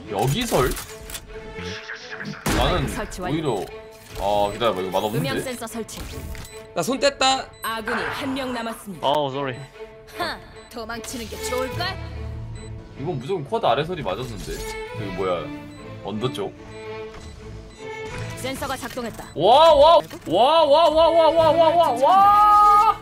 여기설? 나는 오히려 기다려봐 이거 맛없는데? 음향 센서 설치. 나 손 뗐다. 아군이 한 명 남았습니다. sorry. 하, 도망치는 게 좋을걸? 이건 무조건 쿼드 아래설이 맞았는데 여기 뭐야 언더 쪽? 센서가 작동했다. 와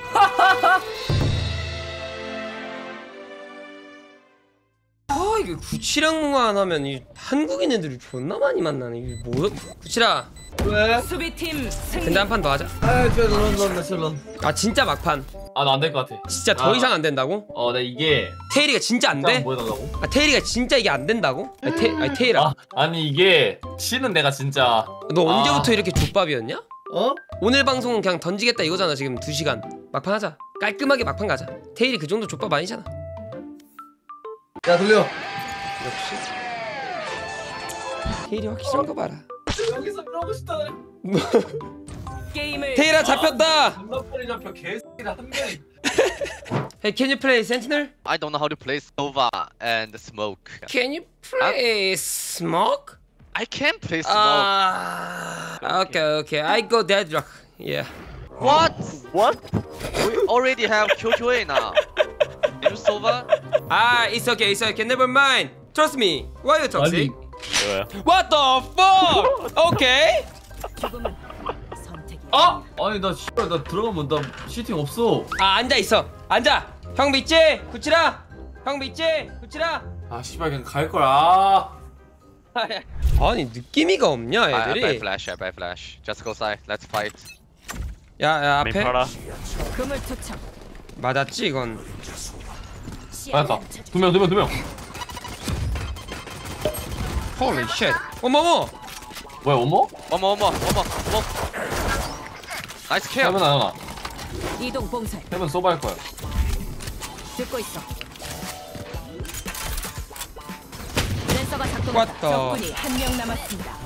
아 이게 구치랑만 하면 이 한국인 애들이 존나 많이 만나네. 이게 뭐야? 구치라. 왜? 수비팀 승리. 근데 한 판 더 하자. 아 진짜 막판. 아 나 안 될 것 같아. 진짜 더 이상 안 된다고? 나 이게 테일이가 진짜 안 돼? 보여달라고? 아 테일이가 진짜 이게 안 된다고? 아니 테일아. 아니 이게 C는 내가 진짜 너 언제부터 이렇게 족밥이었냐? 어? 오늘 방송은 그냥 던지겠다 이거잖아. 지금 2시간 막판 하자. 깔끔하게 막판 가자. 테일이 그 정도 족밥 아니잖아. 야 돌려. 역시 테일이 확실한 거 봐라. 여기서 이러고 싶다. 게임을 테일아 잡혔다. 존나 빨리 잡혀 개새끼를 한 명이. Hey, can you play Sentinel? I don't know how to play Sova and Smoke. Can you play Smoke? I can play Smoke. Okay. I go Deadlock. Yeah. What? We already have QQA now. You Sova? It's okay. Never mind. Trust me. Why you toxic? 아니. What the fuck? Okay. 죽음은 선택이. 아니 나 씨발 나 들어가면 나 시팅 없어. 앉아 있어. 앉아. 형 믿지? 구치라. 형 믿지? 구치라. 아 씨발 그냥 갈 걸. 아니 느낌이가 없냐 I buy 애들이. flash. Just go side. Let's fight. 야 앞에 금을 투척. 맞았지 이건. 맞았다. 두 명. Holy shit. 어머머. 뭐야 어머? One more. Nice kill. 해븐 안 하나. 이동 봉쇄. 해븐 소바 할 거야. 듣고 있어. 센서가 작동했다. What the- 적군이 한 명 남았습니다.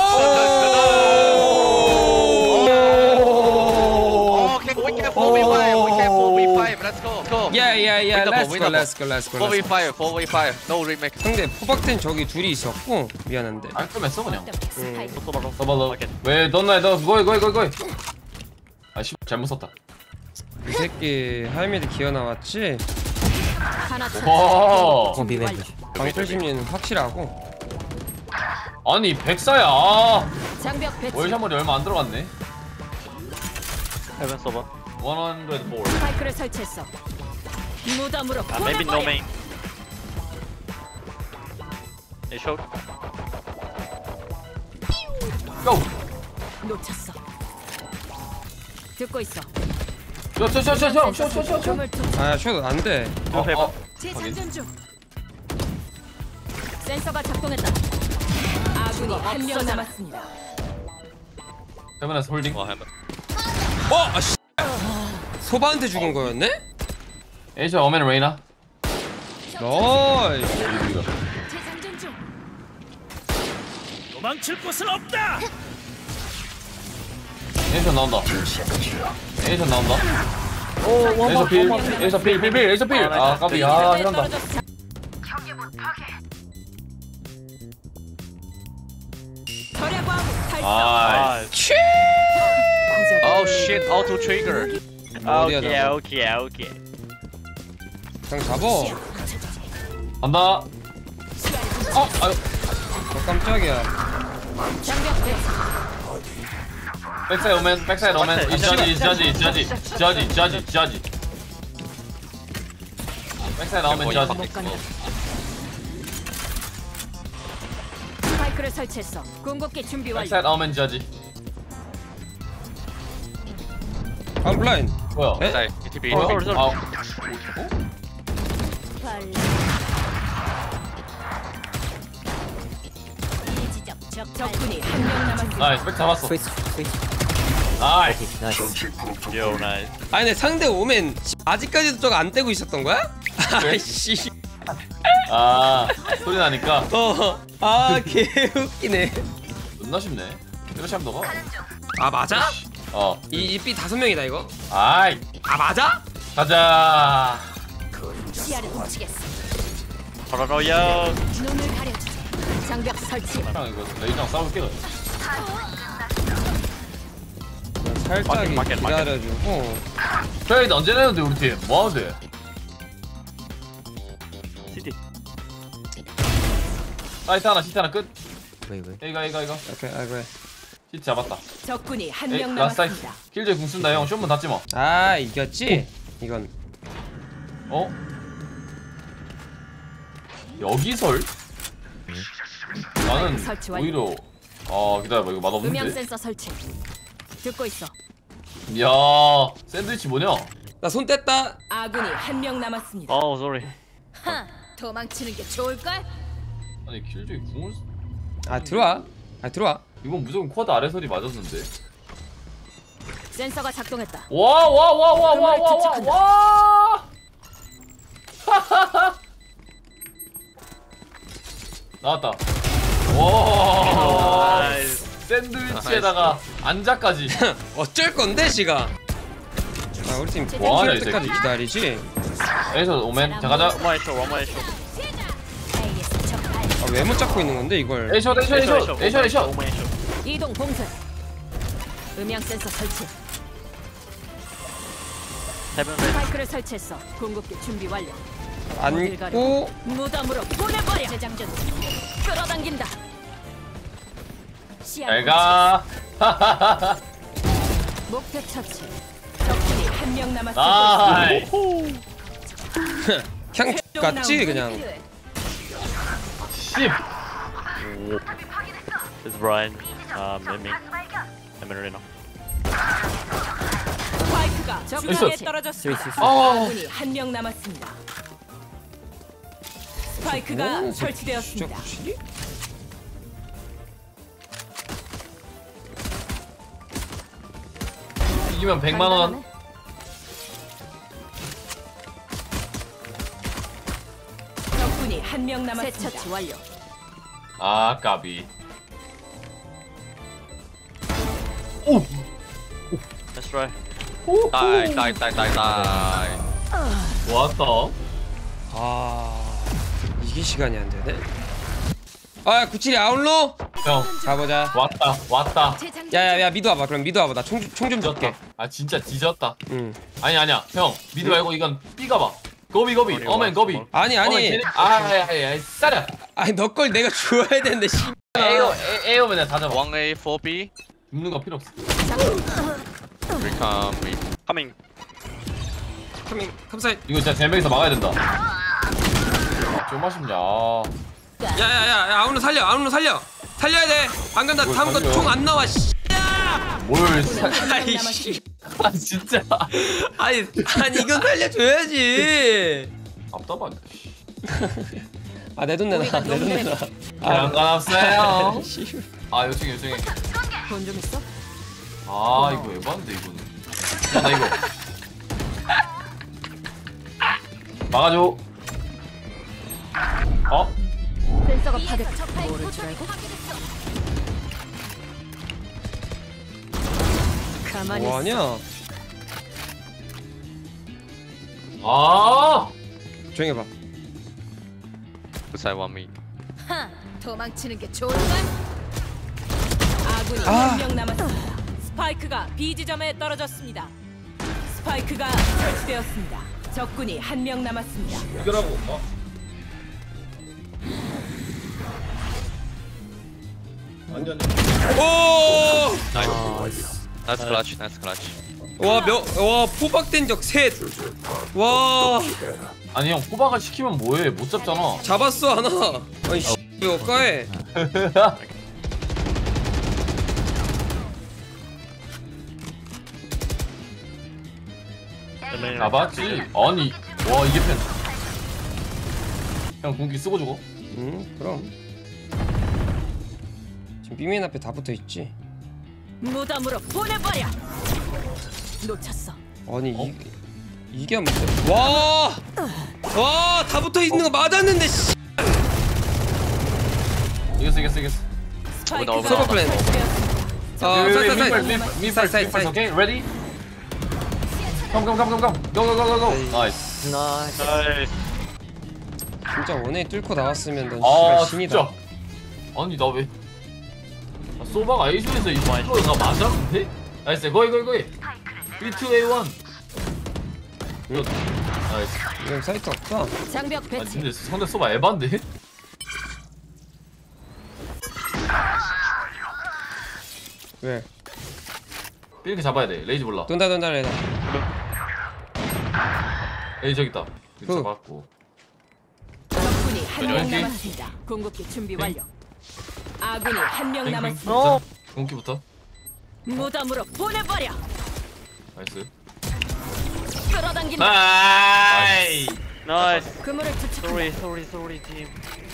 Okay, we can 4v5. Let's go. Yeah. Winnable. Let's go. 4v5. No remake. 상대 포박된 저기 둘이 있었고 미안한데. 깔끔했어 그냥. 스파이크. 써봐. 왜 넌나 너 거기. 아씨 잘못 썼다. 이 새끼 하이미드 기어 나왔지. 하나 쳐. 와. 준비 완료. 방풀 심리는 확실하고. 아니 백사야. 장벽 배치. 월샷머리 얼마 안 들어갔네. Heaven Sova. 104. 스파이크를 설치했어. 무덤으로 Maybe no 보내버려. main. They showed. 고. 놓쳤어. 듣고 있어. 쇼. 금을 투척. 아 셔도 안 돼. 재장전 중. 센서가 작동했다. 아군이 한 명 남았습니다. 해븐에서 홀딩. 아씨. 소바한테 죽은 거였네? 에이저 어맨 레이나. 나이스. 재장전 중. 도망칠 곳은 없다. 에이저 나온다. 에이저 필. 아 까비. 이런다. 절야광 탈성. 아. Oh shit, auto trigger. Okay. 그냥 잡어. 간다. 아유. 깜짝이야. 장벽 배치. 백사이드 오멘. 저지. 백사이드 오멘 저지. 스파이크를 설치했어. 궁극기 준비 완료. 백사이드 오멘 저지. 블라인. 뭐야? 에? Side, ETB. 적군이 한 명 남았습니다. 나이스 백 잡았어. 나이스. Yo, nice. 아니 근데 상대 오면 아직까지도 저거 안 떼고 있었던 거야? 아이씨. 소리 나니까 개웃기네. 존나 쉽네. 이렇게 하면 너가. 맞아? 어. 이 B 5명이다 이거? 아이. 맞아? 가자. 시야를 훔치겠어. Paranoia. 눈을 가려주지. 장벽 설치. 형 이거 레이저랑 싸울게. 살짝 마켓. 기다려주고. 트레이드 언제 내는데 우리 팀? 뭐 하는데? City. 사이트 하나, 시트 하나 끝. 왜? 이거. 오케이, 그래. 시트 잡았다. 적군이 한 에이, 명 라스트 남았습니다. 킬조이 궁 쓴다 형. 쇼문 닫지 마. 아, 이겼지? 이건 어? 여기설? 나는 설치 완료. 오히려 기다려봐 이거 음향 맛없는데? 센서 설치. 듣고 있어. 이야 샌드위치 뭐냐? 나 손 뗐다. 아군이 한 명 남았습니다. Oh, sorry. 하, 도망치는 게 좋을걸? 아니 킬조이 궁을 아, 들어와. 이건 무조건 쿼드 아래설이 맞았는데 센서가 작동했다. 와 나왔다. 와 Nice. 샌드위치에다가 안자까지. 어쩔 건데, 시가. 아, 우리 팀 뭐하냐, 이 할 때까지 새끼. 기다리지. 에이서 오멘 자 가자. One more shot, one more shot. 아, 왜 못 잡고 있는 건데, 이걸? 에이쇼 One more 에이쇼. shot. 이동 봉쇄. 음향 센서 설치. Heaven red. 스파이크를 설치했어. 궁극기 준비 완료. 안고. 무덤으로 보내버려. 재장전. 끌어당긴다. 시야 잘가. 목표 처치. 적군이 한 명 남았습니다. 나이. 그냥 같지, 그냥. 10. It's Brian. Mimi. I'm in Reno. 스파이크가 적군에 떨어졌습니다. 아군이 한 명 남았습니다. 스파이크가 오, 설치되었습니다. 진짜 굳이? 이기면 100만 원. 적군이 한 명 남았습니다. 새 처치 완료. 아 까비. 오. Let's try. Die. 좋았다. 아, 이게 시간이 안 되네. 아, 97이 아웃로? 형 가보자. 왔다. 야야야, 미드 와봐. 그럼 미드 와봐. 나 총 좀 줄게. 뒤졌다. 아 진짜 뒤졌다. 응. 아니야 형 미드 말고 이건 B 가봐. 거비 어맨 거비. 아니. 아야야야 싸려. 아니, 너 걸 내가 주워야 되는데, 씨. 에어맨 내가 다 잡아. 1A, 4B. 죽는 거 필요 없어. Recon. Coming. 카밍, 컴사이. 이거 진짜 3명이서 막아야 된다. 좀 아쉽냐. 야야야, 아웃로 살려. 살려야 돼. 방금 나 뭘 다음 거 살려? 총 안 나와, 씨. 뭘 사... 아이, 씨. 아 진짜. 아니, 이건 살려줘야지. 답답하네. 아, 내 돈 내놔. 상관없어요. 씨. 아 요청해. 돈 좀 있어? 아 이거 에반데 이거는. 야 나 이거 막아줘. 어? 센서가 파괴됐다. 모를 줄 알고? 가만히 있어. 뭐하냐? 아 조용히 해봐. Who's I want me? 하, 도망치는 게 좋을걸? 아군이 아. 한 명 남았습니다. 스파이크가 B 지점에 떨어졌습니다. 스파이크가 설치되었습니다. 적군이 한 명 남았습니다. 이거라고. 오! Nice clutch. 와, 포박된 적 셋. 와, 아니 형 호박을 시키면 뭐해? 못 잡잖아. 잡았어 하나. 아니, 씨, 왜 어까해? 잡았지. 아니 와 이게 펜. 형 궁기 쓰고 주고. 그럼. 지금 삐맨 앞에 다 붙어 있지. 무덤으로 보내버려. 놓쳤어. 아니 이게 한 번. 와, 다 붙어 있는 거 맞았는데. 씨. 이겼어. 스파이크가 서버 플랜. 미 사이드. 오케이 ready. go. 나이스. Nice. 진짜 원에 뚫고 나왔으면 넌 아 씨발 신이다. 진짜 아니 나 왜? 아, 소바가 A쇼에서 이거가 맞아 근데? 나이스 거의 3-2-A-1 나이스. 이건 사이트 없다. 장벽 아 배치. 근데 상대 소바 에반데? 왜? 이렇게 잡아야 돼. 레이지 몰라. 돈다 레다. 에이 저기 있다. 이거 후. 잡았고. 적군이 한 명 여기. 남았습니다. 공격기 준비 완료. 아군이 한 명 땡, 남았습니다. 땡. 공기부터. 무덤으로 보내버려. 나이스. 끌어당긴다. 나이스. Nice. 그물을 투척한다. Sorry, team.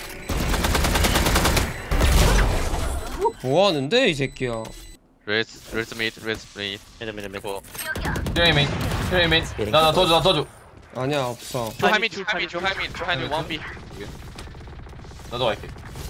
뭐하는데 이 새끼야. Res mid. Mid. 고. 트레이메인. 나 도와줘. 아니야 없어. 조하민 1B. 나도 갈게.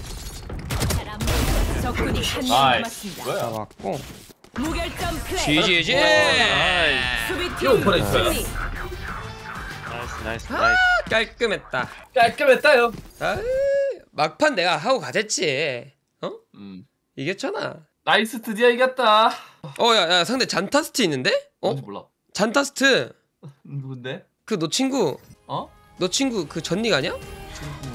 적군이 한 명 나이스. 남았습니다. 뭐야? 잡았고. 무결점 플레이. GG. 수비팀 오퍼레이터. 승리. Nice. 깔끔했다. 깔끔했다요. 아, 막판 내가 하고 가졌지. 어? 이겼잖아. 나이스 드디어 이겼다. 야 상대 잔타스트 있는데? 뭔지 몰라. 잔타스트. 누군데? 그 너 친구. 어? 너 친구 그 전닉 아니야? 친구